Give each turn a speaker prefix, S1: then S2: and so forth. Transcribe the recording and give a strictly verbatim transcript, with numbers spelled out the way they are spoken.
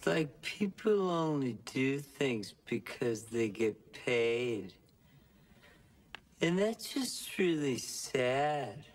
S1: It's like people only do things because they get paid. And that's just really sad.